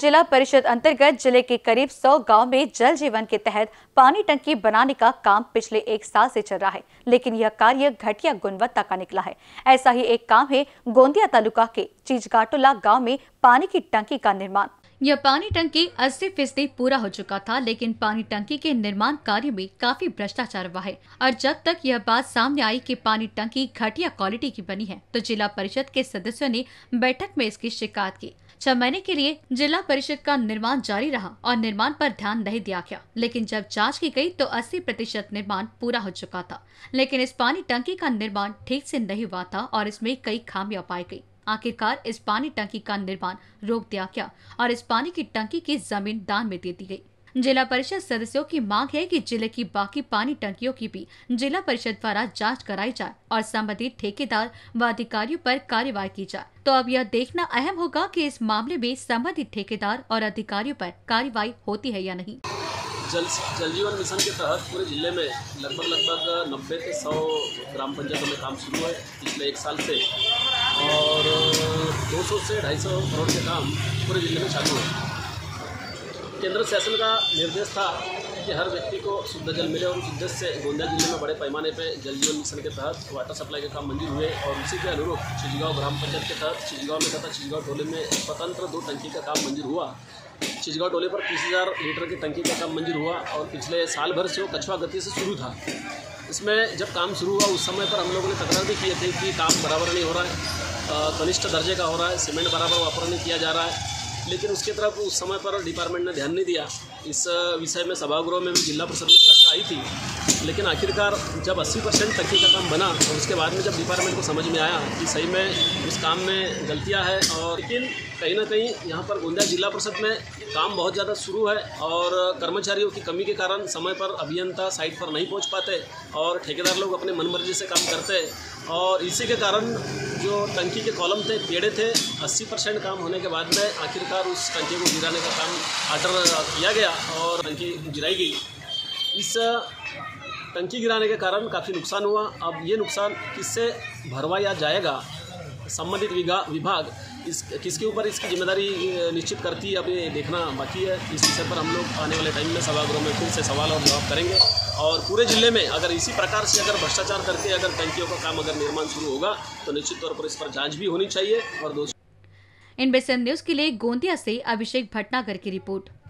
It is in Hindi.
जिला परिषद अंतर्गत जिले के करीब 100 गांव में जल जीवन के तहत पानी टंकी बनाने का काम पिछले 1 साल से चल रहा है, लेकिन यह कार्य घटिया गुणवत्ता का निकला है। ऐसा ही एक काम है गोंदिया तालुका के चीजगाटोला गांव में पानी की टंकी का निर्माण। यह पानी टंकी 80% पूरा हो चुका था, लेकिन पानी टंकी के निर्माण कार्य में काफी भ्रष्टाचार हुआ है। और जब तक यह बात सामने आई कि पानी टंकी घटिया क्वालिटी की बनी है, तो जिला परिषद के सदस्यों ने बैठक में इसकी शिकायत की। 6 महीने के लिए जिला परिषद का निर्माण जारी रहा और निर्माण पर ध्यान नहीं दिया गया, लेकिन जब जांच की गई तो 80% निर्माण पूरा हो चुका था। लेकिन इस पानी टंकी का निर्माण ठीक से नहीं हुआ था और इसमें कई खामियां पाई गई। आखिरकार इस पानी टंकी का निर्माण रोक दिया गया और इस पानी की टंकी की जमीन दान में दे दी गई। जिला परिषद सदस्यों की मांग है कि जिले की बाकी पानी टंकियों की भी जिला परिषद द्वारा जांच कराई जाए और संबंधित ठेकेदार व अधिकारियों पर कार्यवाही की जाए। तो अब यह देखना अहम होगा कि इस मामले में संबंधित ठेकेदार और अधिकारियों पर कार्यवाही होती है या नहीं। जल जीवन मिशन के तहत पूरे जिले में लगभग 90 से 100 ग्राम पंचायतों में काम शुरू है पिछले 1 साल से, और 200 से 250 करोड़ के काम पूरे जिले में चालू है। केंद्र शासन का निर्देश था कि हर व्यक्ति को शुद्ध जल मिले, और उस उद्देश्य से गोंदिया जिले में बड़े पैमाने पर जल जीवन मिशन के तहत वाटर सप्लाई के काम मंजूर हुए। और उसी के अनुरूप चिजगांव ग्राम पंचायत के तहत चिजगांव में तथा चिजगांव टोले में स्वतंत्र 2 टंकी का काम मंजूर हुआ। चिजगांव टोले पर 30,000 लीटर की टंकी का काम मंजूर हुआ और पिछले साल भर से वो कछुआ गति से शुरू था। इसमें जब काम शुरू हुआ उस समय पर हम लोगों ने तकरार भी किए थे कि काम बराबर नहीं हो रहा है, कनिष्ठ दर्जे का हो रहा है, सीमेंट बराबर वापर नहीं किया जा रहा है, लेकिन उसकी तरफ उस समय पर डिपार्टमेंट ने ध्यान नहीं दिया। इस विषय में सभागृह में भी जिला परिषद में चर्चा आई थी, लेकिन आखिरकार जब 80% टंकी का काम बना और उसके बाद में जब डिपार्टमेंट को समझ में आया कि सही में उस काम में गलतियां हैं, और लेकिन कहीं ना कहीं यहाँ पर गोंदिया जिला परिषद में काम बहुत ज़्यादा शुरू है और कर्मचारियों की कमी के कारण समय पर अभियंता साइट पर नहीं पहुँच पाते और ठेकेदार लोग अपने मनमर्जी से काम करते, और इसी के कारण जो टंकी के कॉलम थे टेढ़े थे। 80% काम होने के बाद में आखिरकार उस टंकी को गिराने का काम ऑर्डर किया गया और टंकी गिराई गई। इस टंकी गिराने के कारण काफ़ी नुकसान हुआ। अब ये नुकसान किससे भरवाया जाएगा, संबंधित विभाग किसके ऊपर इसकी जिम्मेदारी निश्चित करती है, अब ये देखना बाकी है। इस विषय पर हम लोग आने वाले टाइम में सभागृह में फिर से सवाल और जवाब करेंगे, और पूरे जिले में अगर इसी प्रकार से अगर भ्रष्टाचार करके अगर टंकियों का काम अगर निर्माण शुरू होगा तो निश्चित तौर पर इस पर जांच भी होनी चाहिए। और इन बेसन न्यूज के लिए गोंदिया से अभिषेक भटनागर की रिपोर्ट।